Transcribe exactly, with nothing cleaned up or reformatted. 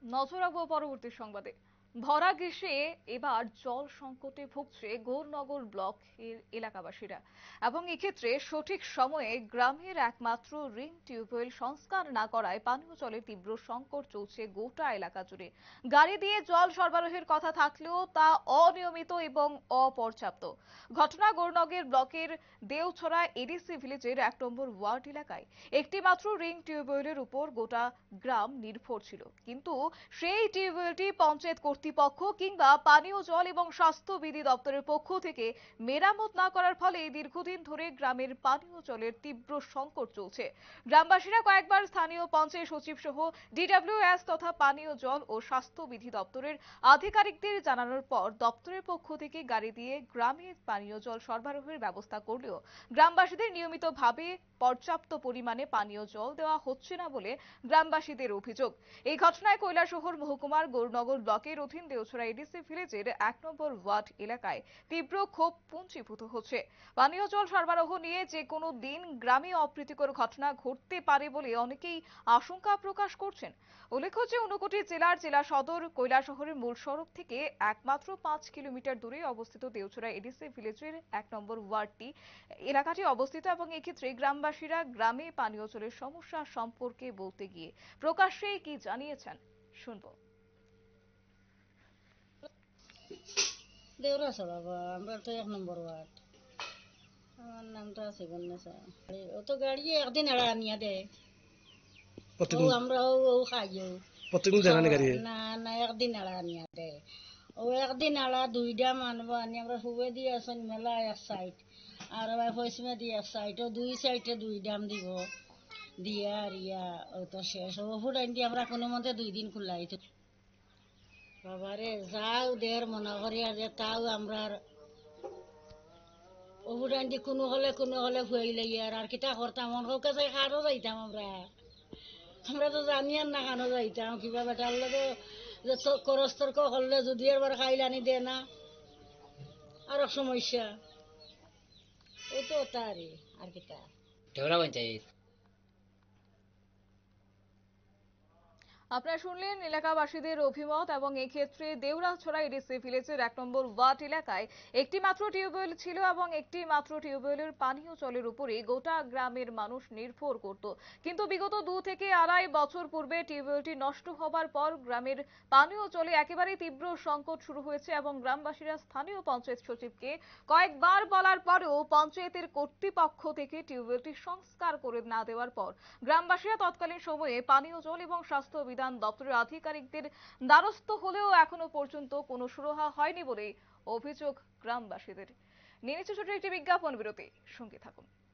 নজর রাখবো পরবর্তী সংবাদে। ভরা গ্রীষ্মে এবার জল সংকটে ভুগছে গৌরনগর ব্লকের এলাকাবাসীরা এবং এক্ষেত্রে সঠিক সময়ে গ্রামের একমাত্র রিং টিউবওয়েল সংস্কার না করায় পানীয় জলের তীব্র সংকট চলছে গোটা এলাকা জুড়ে। গাড়ি দিয়ে জল সরবরাহের কথা থাকলেও তা অনিয়মিত এবং অপর্যাপ্ত। ঘটনা গৌরনগর ব্লকের দেওছড়া এডিসি ভিলেজের এক নম্বর ওয়ার্ড এলাকায় একটি মাত্র রিং টিউবওয়েলের উপর গোটা গ্রাম নির্ভর ছিল, কিন্তু সেই টিউবওয়েলটি পঞ্চায়েত কর্তৃপক্ষ কিংবা পানীয় জল এবং স্বাস্থ্যবিধি দপ্তরের পক্ষ থেকে মেরামত না করার ফলে দীর্ঘদিন ধরে গ্রামের পানীয় জলের তীব্র সংকট চলছে। গ্রামবাসীরা কয়েকবার স্থানীয় পঞ্চায়েত সচিব সহ ডিডব্লিউএস তথা পানীয় জল ও স্বাস্থ্যবিধি দপ্তরের আধিকারিকদের জানানোর পর দপ্তরের পক্ষ থেকে গাড়ি দিয়ে গ্রামে পানীয় জল সরবরাহের ব্যবস্থা করলেও গ্রামবাসীদের নিয়মিতভাবে পর্যাপ্ত পরিমাণে পানীয় জল দেওয়া হচ্ছে না বলে গ্রামবাসীদের অভিযোগ। এই ঘটনায় কৈলাসহর মহকুমার গৌরনগর ব্লকের অধীন দেওছড়া এডিসি ভিলেজের এক নম্বর ওয়ার্ড এলাকায় তীব্র ক্ষোভ পুঞ্জীভূত হচ্ছে। পানীয় জল সরবরাহ নিয়ে যে কোনো দিন গ্রামে অপ্রীতিকর ঘটনা ঘটতে পারে বলে অনেকেই আশঙ্কা প্রকাশ করছেন। উল্লেখ্য যে ঊনকোটি জেলার জেলা সদর কৈলাসহরের মূল সড়ক থেকে একমাত্র পাঁচ কিলোমিটার দূরে অবস্থিত দেওছড়া এডিসি ভিলেজের এক নম্বর ওয়ার্ডটি এলাকাটি অবস্থিত এবং এক্ষেত্রে গ্রামবাসীরা গ্রামে পানীয় জলের সমস্যা সম্পর্কে বলতে গিয়ে প্রকাশ্যে কি জানিয়েছেন শুনবো। দেউরাছড়া আমরা তো এক নম্বর ওয়ার্ড। আমার নামটা আছে গন্নেসা। ও তো গাড়ি একদিন এড়া আনিয়া দেয়, ও আমরা ও ও খাইও প্রতিদিন জানানি গাড়ি না না একদিন এড়া আনিয়া দেয়। ও একদিন এড়া দুইটা মানব আনি আমরা হুবে দিয়ে আসেন মেলা এক সাইড আর পশ্চিমে দিয়ে এক সাইড, ও দুই সাইডে দুই দাম দিব দিয়া আর ইয়া ও তো শেষ। ও ফুটাইন দিয়ে আমরা কোনো মতে দুই দিন খোলাই তো বাবারে যাও দের মনে করি আর তাও আমরা ওভুটান দিয়ে কোনো হলে কোনো হলে ফুয়াই লইয়ার আর কিতা করতাম ওর কাছে খারও যাইতাম আমরা আমরা তো জানি আর না খানো যাইতাম কিবা বেটার লাগে যে করস্তর্ক করলে যদি একবার খাইলানি দে না আর সমস্যা ও তো তারই আর কিতা ঢেউরা পঞ্চায়েত। আপনারা শুনলেন এলাকাবাসীদের অভিমত এবং এই ক্ষেত্রে দেউরাছড়া এডিসি ভিলেজের এক নম্বর ওয়ার্ড এলাকায় একটি মাত্র টিউবওয়েল ছিল এবং একটি মাত্র টিউবওয়েলের পানীয় জলের উপরে গোটা গ্রামের মানুষ নির্ভর করত, কিন্তু বিগত দু থেকে আড়াই বছর পূর্বে টিউবওয়েলটি নষ্ট হবার পর গ্রামের পানীয় জলে একেবারে তীব্র সংকট শুরু হয়েছে এবং গ্রামবাসীরা স্থানীয় পঞ্চায়েত সচিবকে কয়েকবার বলার পরেও পঞ্চায়েতের কর্তৃপক্ষ থেকে টিউবওয়েলটি সংস্কার করে না দেওয়ার পর গ্রামবাসীরা তৎকালীন সময়ে পানীয় জল এবং স্বাস্থ্য বিধান দপ্তরের আধিকারিকদের দ্বারস্থ হলেও এখনো পর্যন্ত কোনো সুরাহা হয়নি বলে অভিযোগ গ্রামবাসীদের। নিয়ে নিচ্ছে ছোট একটি বিজ্ঞাপন বিরতি, সঙ্গে থাকুন।